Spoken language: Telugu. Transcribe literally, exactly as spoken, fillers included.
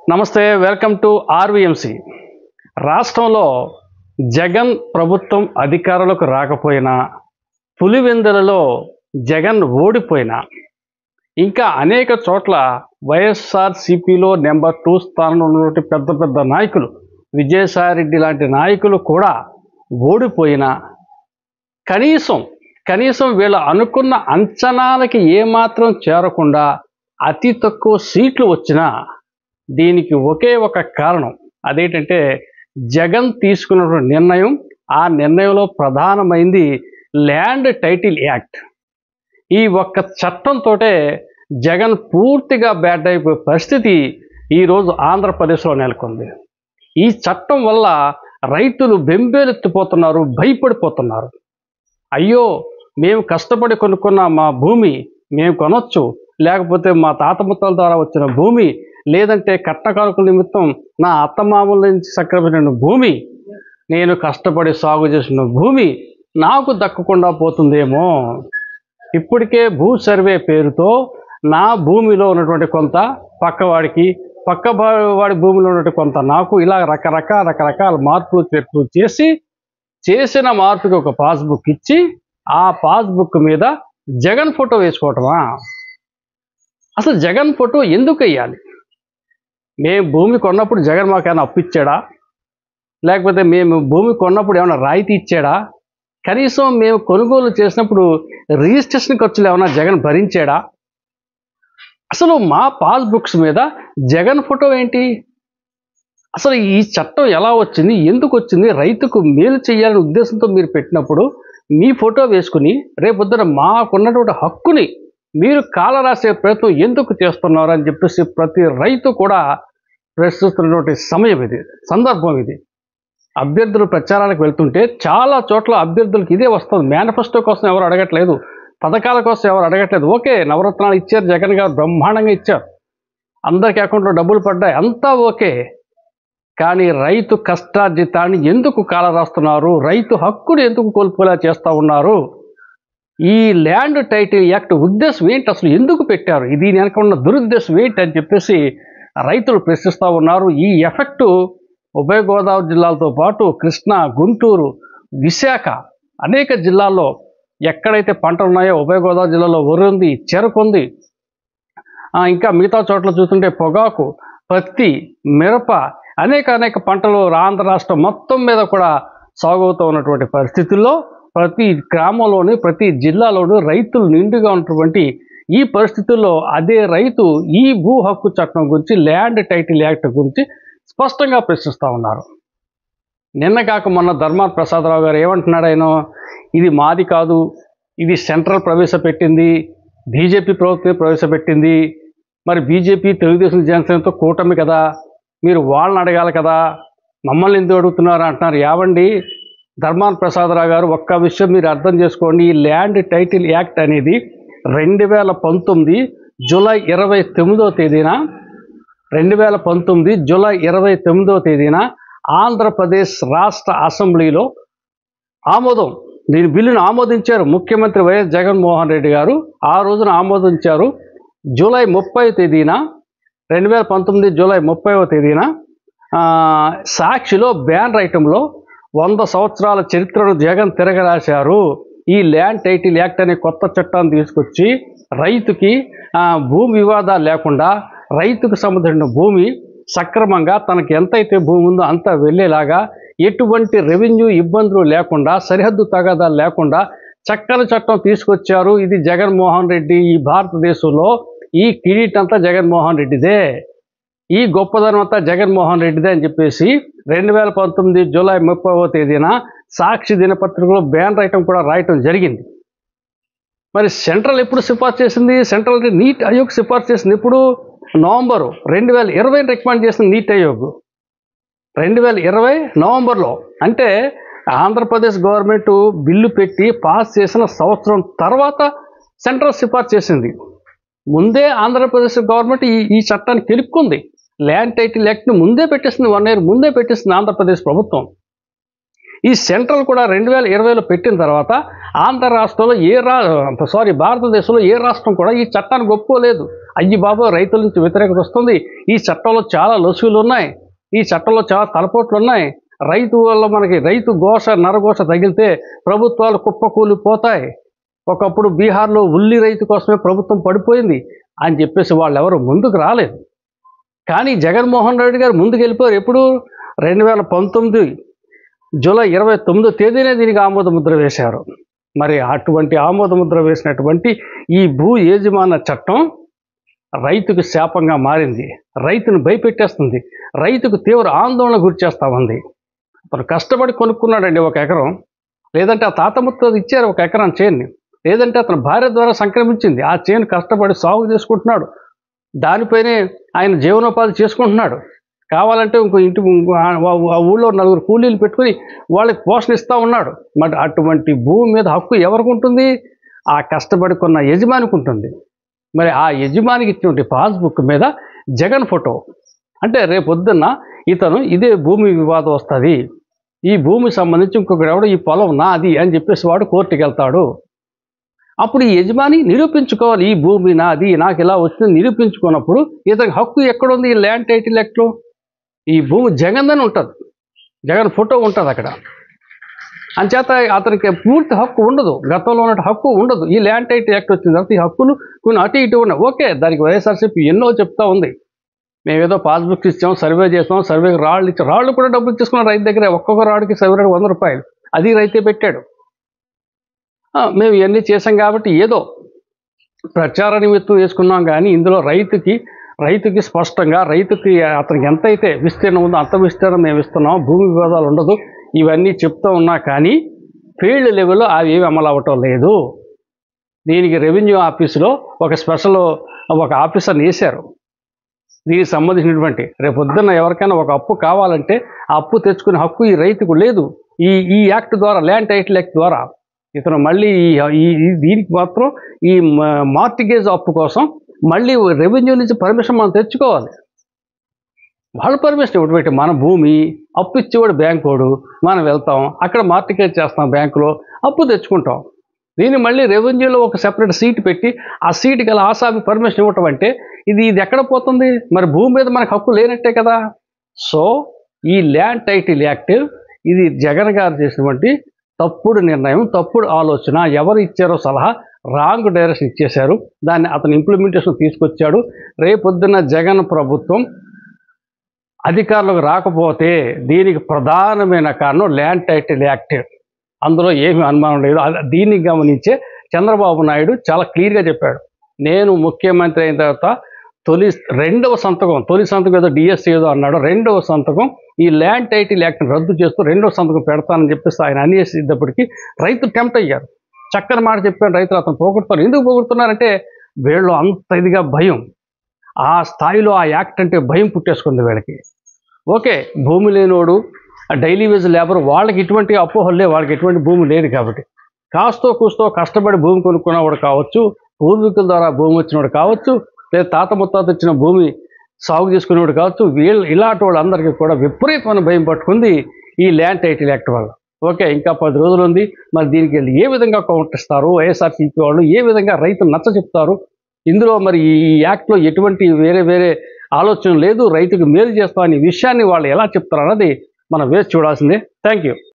నమస్తే, వెల్కమ్ టు ఆర్వీఎంసీ. రాష్ట్రంలో జగన్ ప్రభుత్వం అధికారులకు రాకపోయినా, పులివెందులలో జగన్ ఓడిపోయినా, ఇంకా అనేక చోట్ల వైఎస్ఆర్సీపీలో నెంబర్ టూ స్థానంలో ఉన్నటువంటి పెద్ద పెద్ద నాయకులు, విజయసాయిరెడ్డి లాంటి నాయకులు కూడా ఓడిపోయినా, కనీసం కనీసం వీళ్ళు అనుకున్న అంచనాలకి ఏమాత్రం చేరకుండా అతి తక్కువ సీట్లు వచ్చినా దీనికి ఒకే ఒక కారణం. అదేంటంటే జగన్ తీసుకున్నటువంటి నిర్ణయం. ఆ నిర్ణయంలో ప్రధానమైంది ల్యాండ్ టైటిల్ యాక్ట్. ఈ ఒక్క చట్టంతో జగన్ పూర్తిగా బ్యాడ్ అయిపోయే పరిస్థితి ఈరోజు ఆంధ్రప్రదేశ్లో నెలకొంది. ఈ చట్టం వల్ల రైతులు బెంబేలెత్తిపోతున్నారు, భయపడిపోతున్నారు. అయ్యో, మేము కష్టపడి కొనుక్కున్న మా భూమి మేము కొనొచ్చు, లేకపోతే మా తాత ముత్తాల ద్వారా వచ్చిన భూమి, లేదంటే కట్నకానుకల నిమిత్తం నా అత్తమామల నుంచి సక్రమైన భూమి, నేను కష్టపడి సాగు చేసిన భూమి నాకు దక్కకుండా పోతుందేమో. ఇప్పటికే భూ సర్వే పేరుతో నా భూమిలో ఉన్నటువంటి కొంత పక్కవాడికి, పక్క వాడి భూమిలో ఉన్నటువంటి కొంత నాకు, ఇలా రకరకాల రకరకాల మార్పులు చేర్పులు చేసి చేసిన మార్పుకి ఒక పాస్బుక్ ఇచ్చి ఆ పాస్బుక్ మీద జగన్ ఫోటో వేసుకోవటమా? అసలు జగన్ ఫోటో ఎందుకు వేయాలి? మేము భూమి కొన్నప్పుడు జగన్ మాకు ఏమైనా అప్పు ఇచ్చాడా? లేకపోతే మేము భూమి కొన్నప్పుడు ఏమైనా రాయితీ ఇచ్చాడా? కనీసం మేము కొనుగోలు చేసినప్పుడు రిజిస్ట్రేషన్ ఖర్చులు ఏమైనా జగన్ భరించాడా? అసలు మా పాస్బుక్స్ మీద జగన్ ఫోటో ఏంటి? అసలు ఈ చట్టం ఎలా వచ్చింది, ఎందుకు వచ్చింది? రైతుకు మేలు చేయాలనే ఉద్దేశంతో మీరు పెట్టినప్పుడు మీ ఫోటో వేసుకుని రేపొద్దున మాకున్నటువంటి హక్కుని మీరు కాలరాసే ప్రయత్నం ఎందుకు చేస్తున్నారు అని చెప్పేసి ప్రతి రైతు కూడా ప్రశ్నిస్తున్నటువంటి సమయం ఇది, సందర్భం ఇది. అభ్యర్థులు ప్రచారాలకు వెళ్తుంటే చాలా చోట్ల అభ్యర్థులకు ఇదే వస్తుంది. మేనిఫెస్టో కోసం ఎవరు అడగట్లేదు, పథకాల కోసం ఎవరు అడగట్లేదు. ఓకే, నవరత్నాలు ఇచ్చారు, జగన్ గారు బ్రహ్మాండంగా ఇచ్చారు, అందరికి అకౌంట్లో డబ్బులు పడ్డాయి, అంతా ఓకే. కానీ రైతు కష్టార్జితాన్ని ఎందుకు కాలరాస్తున్నారు? రైతు హక్కును ఎందుకు కోల్పోలా చేస్తూ ఉన్నారు? ఈ ల్యాండ్ టైటిల్ యాక్ట్ ఉద్దేశం ఏంటి? అసలు ఎందుకు పెట్టారు? ఇది వెనక ఉన్న దురుద్దేశం ఏంటి అని చెప్పేసి రైతులు ప్రశ్నిస్తూ ఉన్నారు. ఈ ఎఫెక్టు ఉభయ గోదావరి జిల్లాలతో పాటు కృష్ణా, గుంటూరు, విశాఖ అనేక జిల్లాల్లో ఎక్కడైతే పంటలు ఉన్నాయో, ఉభయ గోదావరి జిల్లాలో వరి ఉంది, చెరకు ఉంది, ఇంకా మిగతా చోట్ల చూస్తుంటే పొగాకు, పత్తి, మిరప, అనేక అనేక పంటలు ఆంధ్ర రాష్ట్రం మొత్తం మీద కూడా సాగుతూ ఉన్నటువంటి పరిస్థితుల్లో ప్రతి గ్రామంలోని ప్రతి జిల్లాలోనూ రైతులు నిండుగా ఉన్నటువంటి ఈ పరిస్థితుల్లో అదే రైతు ఈ భూ హక్కు చట్టం గురించి, ల్యాండ్ టైటిల్ యాక్ట్ గురించి స్పష్టంగా ప్రశ్నిస్తూ ఉన్నారు. నిన్న కాక మొన్న ధర్మాన ప్రసాదరావు గారు ఏమంటున్నాడు? ఆయన ఇది మాది కాదు, ఇది సెంట్రల్ ప్రవేశపెట్టింది, బీజేపీ ప్రభుత్వమే ప్రవేశపెట్టింది, మరి బీజేపీ తెలుగుదేశం జనసేనతో కూటమి కదా, మీరు వాళ్ళని అడగాలి కదా, మమ్మల్ని ఎందుకు అడుగుతున్నారు అంటున్నారు. యావండి ధర్మాన ప్రసాదరావు గారు, ఒక్క విషయం మీరు అర్థం చేసుకోండి. ఈ ల్యాండ్ టైటిల్ యాక్ట్ అనేది రెండు వేల పంతొమ్మిది జూలై ఇరవై తొమ్మిదో తేదీన రెండు వేల పంతొమ్మిది జూలై ఇరవై తొమ్మిదో తేదీన ఆంధ్రప్రదేశ్ రాష్ట్ర అసెంబ్లీలో ఆమోదం, దీని బిల్లును ఆమోదించారు ముఖ్యమంత్రి వైఎస్ జగన్మోహన్ రెడ్డి గారు. ఆ రోజున ఆమోదించారు. జూలై ముప్పై తేదీన రెండు వేల పంతొమ్మిది జూలై ముప్పైవ తేదీన సాక్షిలో బ్యానర్ ఐటంలో వంద సంవత్సరాల చరిత్రను జగన్ తిరగరాశారు. ఈ ల్యాండ్ టైటిల్ యాక్ట్ అనే కొత్త చట్టాన్ని తీసుకొచ్చి రైతుకి భూమి వివాదాలు లేకుండా, రైతుకు సంబంధించిన భూమి సక్రమంగా తనకి ఎంతైతే భూమి ఉందో అంత వెళ్ళేలాగా, ఎటువంటి రెవెన్యూ ఇబ్బందులు లేకుండా, సరిహద్దు తగాదాలు లేకుండా చక్కని చట్టం తీసుకొచ్చారు. ఇది జగన్మోహన్ రెడ్డి, ఈ భారతదేశంలో ఈ కిరీటం అంతా జగన్మోహన్ రెడ్డిదే, ఈ గొప్పదనం అంతా జగన్మోహన్ రెడ్డిదే అని చెప్పేసి రెండు వేల పంతొమ్మిది జూలై ముప్పైవ తేదీన సాక్షి దినపత్రికలో బ్యానర్ ఐటమ్ కూడా రాయటం జరిగింది. మరి సెంట్రల్ ఎప్పుడు సిఫార్సు చేసింది? సెంట్రల్ నీట్ ఆయోగ్ సిఫార్సు చేసింది ఇప్పుడు నవంబరు రెండు వేల ఇరవై రికమెండ్ చేసింది నీట్ ఆయోగ్ రెండు వేల ఇరవై నవంబర్లో. అంటే ఆంధ్రప్రదేశ్ గవర్నమెంట్ బిల్లు పెట్టి పాస్ చేసిన సంవత్సరం తర్వాత సెంట్రల్ సిఫార్సు చేసింది. ముందే ఆంధ్రప్రదేశ్ గవర్నమెంట్ ఈ ఈ చట్టాన్ని కెలుక్కుంది. ల్యాండ్ టైటిల్ యాక్ట్ని ముందే పెట్టేసింది, వన్ ఇయర్ ముందే పెట్టేసింది ఆంధ్రప్రదేశ్ ప్రభుత్వం. ఈ సెంట్రల్ కూడా రెండు వేల ఇరవైలో పెట్టిన తర్వాత ఆంధ్ర రాష్ట్రంలో ఏ రా సారీ భారతదేశంలో ఏ రాష్ట్రం కూడా ఈ చట్టాన్ని ఒప్పుకోలేదు. అయ్యి బాబు రైతుల నుంచి వ్యతిరేకత వస్తుంది, ఈ చట్టంలో చాలా లొసుగులు ఉన్నాయి, ఈ చట్టంలో చాలా తలపోట్లు ఉన్నాయి, రైతు వల్ల మనకి రైతు ఘోష నరఘోష తగిలితే ప్రభుత్వాలు కుప్పకూలిపోతాయి, ఒకప్పుడు బీహార్లో ఉల్లి రైతు కోసమే ప్రభుత్వం పడిపోయింది అని చెప్పేసి వాళ్ళు ఎవరు ముందుకు రాలేదు. కానీ జగన్మోహన్ రెడ్డి గారు ముందుకు వెళ్ళిపోయారు. ఎప్పుడు? రెండు వేల పంతొమ్మిది జూలై ఇరవై తొమ్మిదో తేదీనే దీనికి ఆమోద ముద్ర వేశారు. మరి అటువంటి ఆమోద ముద్ర వేసినటువంటి ఈ భూ యజమాన చట్టం రైతుకు శాపంగా మారింది, రైతును భయపెట్టేస్తుంది, రైతుకు తీవ్ర ఆందోళన గురి చేస్తూ ఉంది. అతను కష్టపడి కొనుక్కున్నాడండి ఒక ఎకరం, లేదంటే ఆ తాత ముత్తాతలు ఇచ్చారు ఒక ఎకరం చేనుని, లేదంటే అతని భార్య ద్వారా సంక్రమించింది ఆ చేను, కష్టపడి సాగు చేసుకుంటున్నాడు, దానిపైనే ఆయన జీవనోపాధి చేసుకుంటున్నాడు. కావాలంటే ఇంకో ఇంటి ఆ ఊళ్ళో నలుగురు కూలీలు పెట్టుకుని వాళ్ళకి పోషణ ఇస్తూ ఉన్నాడు. మరి అటువంటి భూమి మీద హక్కు ఎవరికి ఉంటుంది? ఆ కష్టపడి కొన్న యజమానికి ఉంటుంది. మరి ఆ యజమానికి ఇచ్చినటువంటి పాస్బుక్ మీద జగన్ ఫోటో, అంటే రేపొద్దున్న ఇతను ఇదే భూమి వివాదం వస్తుంది, ఈ భూమికి సంబంధించి ఇంకొకరు ఎవడో ఈ పొలం నాది అని చెప్పేసి వాడు కోర్టుకి వెళ్తాడు. అప్పుడు ఈ యజమాని నిరూపించుకోవాలి, ఈ భూమి నాది, నాకు ఇలా వచ్చింది నిరూపించుకున్నప్పుడు ఇతనికి హక్కు ఎక్కడుంది? ఈ ల్యాండ్ టైటిల్ యాక్ట్లో ఈ భూమి జగన్దని ఉంటుంది, జగన్ ఫోటో ఉంటుంది అక్కడ. అంచేత అతనికి పూర్తి హక్కు ఉండదు, గతంలో ఉన్న హక్కు ఉండదు. ఈ ల్యాండ్ టైటిల్ యాక్ట్ వచ్చిన తర్వాత ఈ హక్కులు కొన్ని అటు ఇటు ఉన్నాయి. ఓకే, దానికి వైఎస్ఆర్సీపీ ఎన్నో చెప్తా ఉంది, మేమేదో పాస్బుక్స్ ఇచ్చాం, సర్వే చేస్తాం, సర్వేకి రాళ్ళు ఇచ్చాం, రాళ్ళు కూడా డబ్బులు తీసుకున్నాం రైతు దగ్గర, ఒక్కొక్క రాడుకి సర్వే వంద రూపాయలు, అది రైతే పెట్టాడు. మేము ఇవన్నీ చేసాం కాబట్టి ఏదో ప్రచార నిమిత్తం వేసుకున్నాం, కానీ ఇందులో రైతుకి రైతుకి స్పష్టంగా రైతుకి అతనికి ఎంతైతే విస్తీర్ణం ఉందో అంత విస్తీర్ణం మేము ఇస్తున్నాం, భూమి వివాదాలు ఉండదు, ఇవన్నీ చెప్తూ ఉన్నా కానీ ఫీల్డ్ లెవెల్లో అవి ఏమి అమలు అవ్వటం లేదు. దీనికి రెవెన్యూ ఆఫీసులో ఒక స్పెషల్ ఒక ఆఫీసర్ని వేశారు. దీనికి సంబంధించినటువంటి రేపొద్దున్న ఎవరికైనా ఒక అప్పు కావాలంటే ఆ అప్పు తెచ్చుకునే హక్కు ఈ రైతుకు లేదు. ఈ ఈ యాక్ట్ ద్వారా, ల్యాండ్ టైటిల్ యాక్ట్ ద్వారా ఇతను మళ్ళీ ఈ దీనికి మాత్రం ఈ మార్టిగేజ్ అప్పు కోసం మళ్ళీ రెవెన్యూ నుంచి పర్మిషన్ మనం తెచ్చుకోవాలి. వాళ్ళు పర్మిషన్ ఇవ్వడం, మన భూమి అప్పు ఇచ్చేవాడు బ్యాంకోడు, మనం వెళ్తాం అక్కడ మార్టిగేజ్ చేస్తాం, బ్యాంకులో అప్పు తెచ్చుకుంటాం. దీన్ని మళ్ళీ రెవెన్యూలో ఒక సెపరేట్ సీట్ పెట్టి ఆ సీట్ గల ఆసామి పర్మిషన్ ఇవ్వటం అంటే ఇది ఇది ఎక్కడ పోతుంది? మరి భూమి మీద మనకు హక్కు లేనట్టే కదా. సో ఈ ల్యాండ్ టైటిల్ యాక్ట్ ఇది జగన్ గారు చేసినటువంటి తప్పుడు నిర్ణయం, తప్పుడు ఆలోచన. ఎవరు ఇచ్చారో సలహా రాంగ్ డైరెక్షన్ ఇచ్చేశారు, దాన్ని అతను ఇంప్లిమెంటేషన్ తీసుకొచ్చాడు. రేపొద్దున జగన్ ప్రభుత్వం అధికారులకు రాకపోతే దీనికి ప్రధానమైన కారణం ల్యాండ్ టైటిల్ యాక్ట్, అందులో ఏమీ అనుమానం లేదు. దీన్ని గమనించే చంద్రబాబు నాయుడు చాలా క్లియర్గా చెప్పాడు, నేను ముఖ్యమంత్రి అయిన తర్వాత తొలి రెండవ సంతకం, తొలి సంతకం ఏదో డిఎస్సీ ఏదో అన్నాడు, రెండవ సంతకం ఈ ల్యాండ్ టైటిల్ యాక్ట్ని రద్దు చేస్తూ రెండవ సంతకం పెడతానని చెప్పేసి ఆయన అనేసేటప్పటికీ రైతులు టెంప్ట్ అయ్యారు. చక్కని మాట చెప్పాను, రైతులు అతను పోగొడుతున్నారు. ఎందుకు పోగొడుతున్నారంటే వీళ్ళు అంత ఇదిగా భయం, ఆ స్థాయిలో ఆ యాక్ట్ అంటే భయం పుట్టేసుకుంది వీళ్ళకి. ఓకే, భూమి లేనోడు డైలీ వేజ్ లేబర్ వాళ్ళకి ఇటువంటి అపోహలే, వాళ్ళకి ఎటువంటి భూమి లేదు కాబట్టి కాస్తో కూస్తో కష్టపడి భూమి కొనుక్కున్నవాడు కావచ్చు, పూర్వీకుల ద్వారా భూమి వచ్చినవాడు కావచ్చు, లేదా తాత ముత్తాత ఇచ్చిన భూమి సాగు చేసుకునేవాడు కావచ్చు, వీళ్ళు ఇలాంటి వాళ్ళందరికీ కూడా విపరీతమైన భయం పట్టుకుంది ఈ ల్యాండ్ టైటిల్ యాక్ట్ వల్ల. ఓకే, ఇంకా పది రోజులు ఉంది, మరి దీనికి వెళ్ళి ఏ విధంగా కౌంటర్ ఇస్తారు వైఎస్ఆర్సీపీ వాళ్ళు, ఏ విధంగా రైతులు నచ్చ చెప్తారు? ఇందులో మరి ఈ యాక్ట్లో ఎటువంటి వేరే వేరే ఆలోచన లేదు, రైతుకు మేలు చేస్తామనే విషయాన్ని వాళ్ళు ఎలా చెప్తారు అన్నది మనం వేసి చూడాల్సిందే. Thank you.